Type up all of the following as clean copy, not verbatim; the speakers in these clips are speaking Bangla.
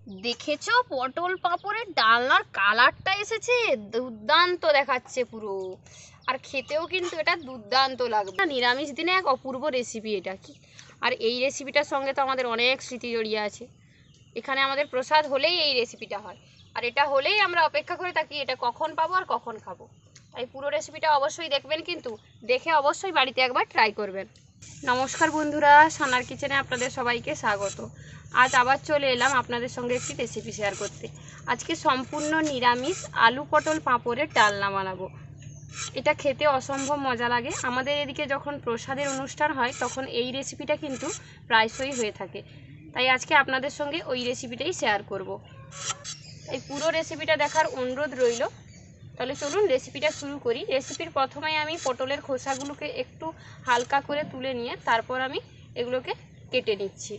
দেখেছো পটল পাঁপড়ের ডালনার কালারটা এসেছে, দুর্দান্ত দেখাচ্ছে পুরো। আর খেতেও কিন্তু এটা দুর্দান্ত লাগবে। নিরামিষ দিনে এক অপূর্ব রেসিপি এটা কি। আর এই রেসিপিটার সঙ্গে তো আমাদের অনেক স্মৃতি জড়িয়ে আছে। এখানে আমাদের প্রসাদ হলেই এই রেসিপিটা হয়, আর এটা হলেই আমরা অপেক্ষা করে থাকি এটা কখন পাবো আর কখন খাবো। তাই পুরো রেসিপিটা অবশ্যই দেখবেন, কিন্তু দেখে অবশ্যই বাড়িতে একবার ট্রাই করবেন। নমস্কার বন্ধুরা, সোনার কিচেনে আপনাদের সবাইকে স্বাগত। আজ আবার চলে এলাম আপনাদের সঙ্গে একটি রেসিপি শেয়ার করতে। আজকে সম্পূর্ণ নিরামিষ আলু পটল পাঁপড়ের ডালনা বানাবো। এটা খেতে অসম্ভব মজা লাগে। আমাদের এদিকে যখন প্রসাদের অনুষ্ঠান হয় তখন এই রেসিপিটা কিন্তু প্রায়শই হয়ে থাকে। তাই আজকে আপনাদের সঙ্গে ওই রেসিপিটাই শেয়ার করব। এই পুরো রেসিপিটা দেখার অনুরোধ রইল। তাহলে চলুন রেসিপিটা শুরু করি। রেসিপির প্রথমে আমি পটলের খোসাগুলোকে একটু হালকা করে তুলে নিয়ে তারপর আমি এগুলোকে কেটে নিচ্ছি।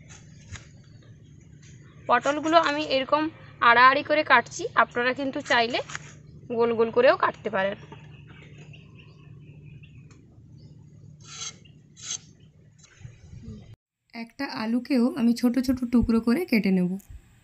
পটলগুলো আমি এরকম আড়াআড়ি করে কাটছি, আপনারা কিন্তু চাইলে গোল গোল করেও কাটতে পারেন। একটা আলুকেও আমি ছোট ছোট টুকরো করে কেটে নেব।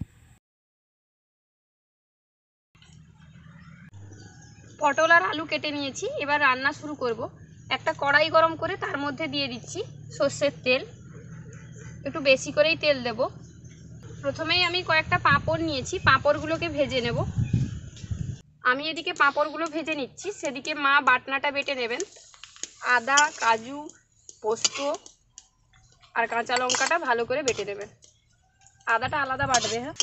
পটল আর আলু কেটে নিয়েছি, এবার রান্না শুরু করব। একটা কড়াই গরম করে তার মধ্যে দিয়ে দিচ্ছি সর্ষের তেল। একটু বেশি করেই তেল দেব। প্রথমেই আমি কয়েকটা পাঁপড় নিয়েছি, পাঁপড়গুলোকে ভেজে নেব। আমি এদিকে পাঁপড়গুলো ভেজে নিচ্ছি, সেদিকে মা বাটনাটা বেটে নেবেন। আদা, কাজু, পোস্ত আর কাঁচা লঙ্কাটা ভালো করে বেটে নেবেন। আদাটা আলাদা বাটবে। হ্যাঁ,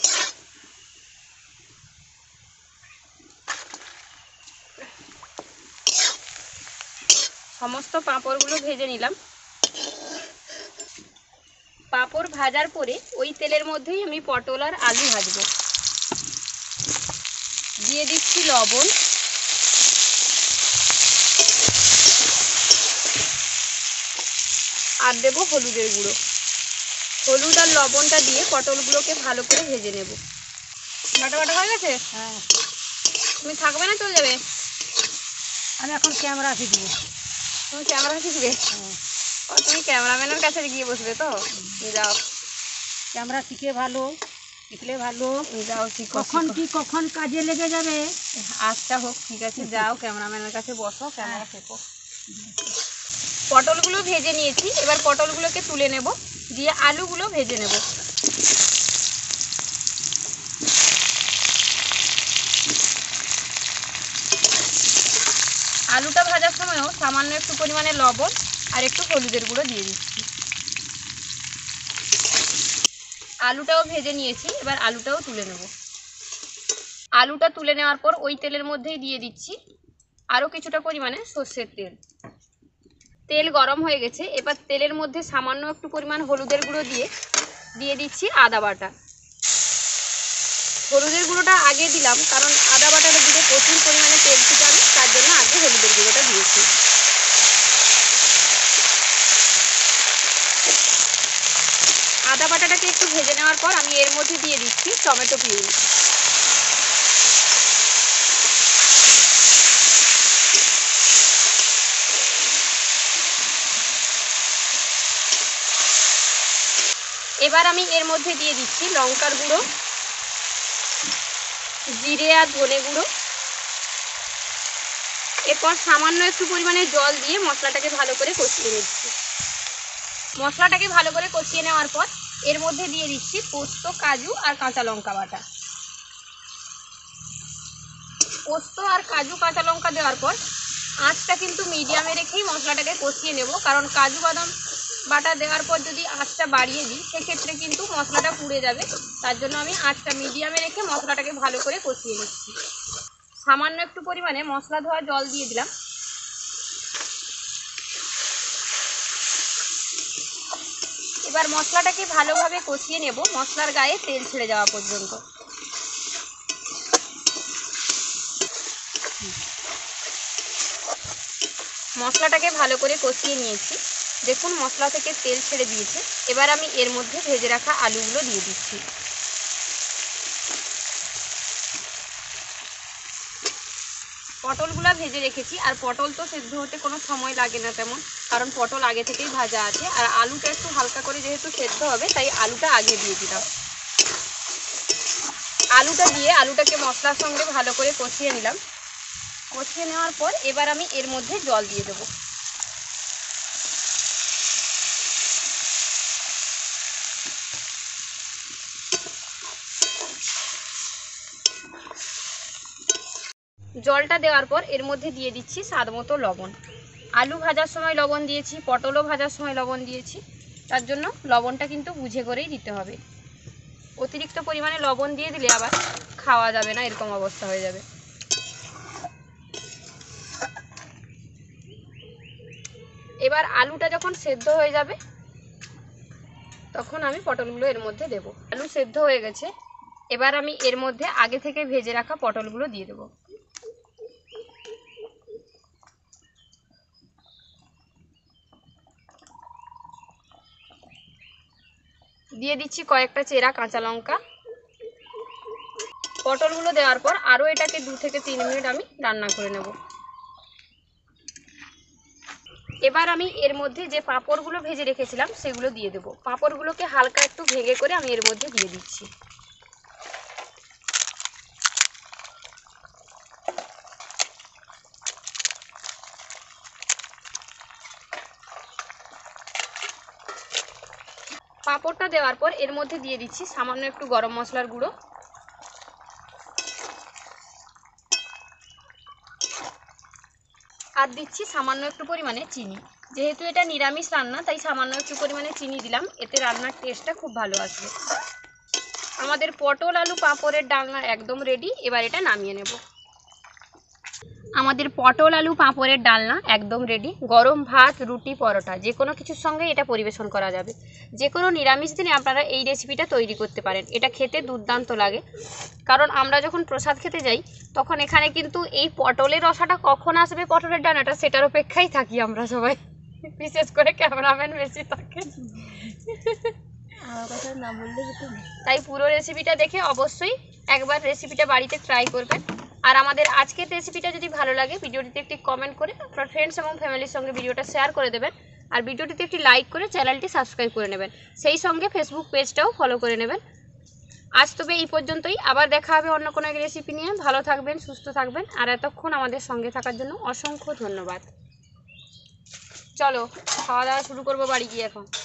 সমস্ত পাঁপড়গুলো ভেজে নিলাম। পাঁপড় ভাজার পরে ওই তেলের মধ্যেই আমি পটল আর আলু ভাজবো। দিয়ে দিচ্ছি লবণ, আর দেবো হলুদের গুঁড়ো। হলুদ আর লবণটা দিয়ে পটলগুলোকে ভালো করে ভেজে নেব। বাটা বাটা হয়ে গেছে? হ্যাঁ, তুমি থাকবে না চলে যাবে? আমি এখন ক্যামেরা শিখবো। তুমি ক্যামেরা শিখবে? ও, তুমি ক্যামেরাম্যানের কাছে গিয়ে বসবে তো? যাও, ক্যামেরা শিখে ভালো, শিখলে ভালো। যাও, শিখো। কখন কাজে লেগে যাবে। আচ্ছা হোক, ঠিক আছে, যাও ক্যামেরাম্যানের কাছে বসো, ক্যামেরা শেখো। পটলগুলো ভেজে নিয়েছি, এবার পটলগুলোকে তুলে নেব, দিয়ে আলুগুলো ভেজে নেব। আলুটা ভাজার সময়ও সামান্য একটু পরিমাণে লবণ আর একটু হলুদের গুঁড়ো দিয়ে দিচ্ছি। আলুটাও ভেজে নিয়েছি, এবার আলুটাও তুলে নেব। আলুটা তুলে নেওয়ার পর ওই তেলের মধ্যেই দিয়ে দিচ্ছি আরও কিছুটা পরিমাণে সর্ষের তেল। তেল গরম হয়ে গেছে, এবার তেলের মধ্যে সামান্য একটু পরিমাণ হলুদের গুঁড়ো দিয়ে দিচ্ছি আদা বাটা। হলুদের গুঁড়োটা আগে দিলাম কারণ আদা বাটাটা দিতে প্রচুর পরিমাণে তেল ছিটাবে, তার জন্য আগে হলুদের গুঁড়োটা দিয়েছি। আদা বাটাটাকে একটু ভেজে নেওয়ার পর আমি এর মধ্যে দিয়ে দিচ্ছি টমেটো পিউরি। এবার আমি এর মধ্যে দিয়ে দিচ্ছি লঙ্কার গুঁড়ো, জিরে আর ধনে গুঁড়ো। এরপর সামান্য একটু পরিমাণে জল দিয়ে মশলাটাকে ভালো করে কষিয়ে নিচ্ছি। মশলাটাকে ভালো করে কষিয়ে নেওয়ার পর এর মধ্যে দিয়ে দিচ্ছি পোস্ত, কাজু আর কাঁচা লঙ্কা বাটা। পোস্ত আর কাজু কাঁচা লঙ্কা দেওয়ার পর আঁচটা কিন্তু মিডিয়ামে রেখেই মশলাটাকে কষিয়ে নেব, কারণ কাজু বাদাম বাটা দেওয়ার পর যদি আঁচটা বাড়িয়ে দিই সেক্ষেত্রে কিন্তু মশলাটা পুড়ে যাবে। তার জন্য আমি আঁচটা মিডিয়ামে রেখে মশলাটাকে ভালো করে কষিয়ে নিচ্ছি। সামান্য একটু পরিমাণে মশলা ধোয়া জল দিয়ে দিলাম। এবার মশলাটাকে ভালোভাবে কষিয়ে নেব, মশলার গায়ে তেল ছেড়ে যাওয়া পর্যন্ত। মশলাটাকে ভালো করে কষিয়ে নিয়েছি, দেখুন মশলা থেকে তেল ছেড়ে দিয়েছে। এবার আমি এর মধ্যে ভেজে রাখা আলুগুলো দিয়ে দিচ্ছি। পটলগুলো ভেজে রেখেছি, আর পটল তো সেদ্ধ হতে কোনো সময় লাগে না তেমন, কারণ পটল আগে থেকেই ভাজা আছে। আর আলুটা একটু হালকা করে যেহেতু সেদ্ধ হবে তাই আলুটা আগে দিয়ে দিলাম। আলুটা দিয়ে আলুটাকে মশলার সঙ্গে ভালো করে কষিয়ে নিলাম। কষিয়ে নেওয়ার পর এবার আমি এর মধ্যে জল দিয়ে দেবো। জলটা দেওয়ার পর এর মধ্যে দিয়ে দিচ্ছি স্বাদ মতো লবণ। আলু ভাজার সময় লবণ দিয়েছি, পটলও ভাজার সময় লবণ দিয়েছি, তার জন্য লবণটা কিন্তু বুঝে করেই দিতে হবে। অতিরিক্ত পরিমাণে লবণ দিয়ে দিলে আবার খাওয়া যাবে না, এরকম অবস্থা হয়ে যাবে। এবার আলুটা যখন সেদ্ধ হয়ে যাবে তখন আমি পটলগুলো এর মধ্যে দেব। আলু সেদ্ধ হয়ে গেছে, এবার আমি এর মধ্যে আগে থেকে ভেজে রাখা পটলগুলো দিয়ে দেবো। দিয়ে দিচ্ছি কয়েকটা চেরা কাঁচা লঙ্কা। পটলগুলো দেওয়ার পর আরও এটাকে 2 থেকে 3 মিনিট আমি রান্না করে নেব। এবার আমি এর মধ্যে যে পাঁপড়গুলো ভেজে রেখেছিলাম সেগুলো দিয়ে দেবো। পাঁপড়গুলোকে হালকা একটু ভেঙে করে আমি এর মধ্যে দিয়ে দিচ্ছি। পাঁপড়টা দেওয়ার পর এর মধ্যে দিয়ে দিচ্ছি সামান্য একটু গরম মশলার গুঁড়ো, আর দিচ্ছি সামান্য একটু পরিমাণে চিনি। যেহেতু এটা নিরামিষ রান্না তাই সামান্য একটু পরিমাণে চিনি দিলাম, এতে রান্নার টেস্টটা খুব ভালো আসবে। আমাদের পটল আলু পাঁপড়ের ডালনা একদম রেডি। এবার এটা নামিয়ে নেব। আমাদের পটল আলু পাঁপড়ের ডালনা একদম রেডি। গরম ভাত, রুটি, পরোটা যে কোনো কিছুর সঙ্গে এটা পরিবেশন করা যাবে। যে কোনো নিরামিষ দিনে আপনারা এই রেসিপিটা তৈরি করতে পারেন। এটা খেতে দুর্দান্ত লাগে, কারণ আমরা যখন প্রসাদ খেতে যাই তখন এখানে কিন্তু এই পটলের রসাটা কখন আসবে, পটলের ডানাটা, সেটার অপেক্ষায় থাকি আমরা সবাই, বিশেষ করে ক্যামেরাম্যান বেশি থাকে। তাই পুরো রেসিপিটা দেখে অবশ্যই একবার রেসিপিটা বাড়িতে ট্রাই করবেন। আর আমাদের আজকের রেসিপিটা যদি ভালো লাগে ভিডিওটিতে একটি কমেন্ট করে আপনার ফ্রেন্ডস এবং ফ্যামিলির সঙ্গে ভিডিওটা শেয়ার করে দেবেন। আর ভিডিওটিতে একটি লাইক করে চ্যানেলটি সাবস্ক্রাইব করে নেবেন, সেই সঙ্গে ফেসবুক পেজটাও ফলো করে নেবেন। আজ তবে এই পর্যন্তই, আবার দেখা হবে অন্য কোনো এক রেসিপি নিয়ে। ভালো থাকবেন, সুস্থ থাকবেন, আর এতক্ষণ আমাদের সঙ্গে থাকার জন্য অসংখ্য ধন্যবাদ। চলো খাওয়া দাওয়া শুরু করবো বাড়ি গিয়ে এখন।